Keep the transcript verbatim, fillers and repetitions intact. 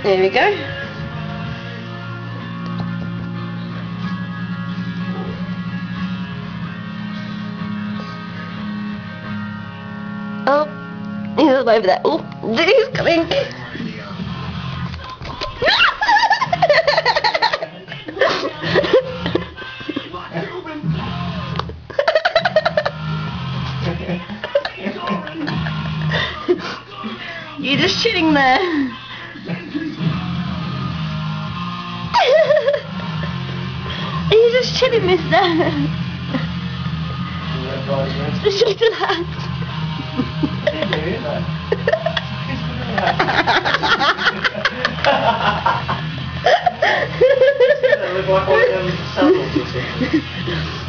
There we go. Oh, he's all over there. Oh, he's coming. You're just shitting there. You're just shitting, mister. Shut your hand. Look like one of them saddles or something.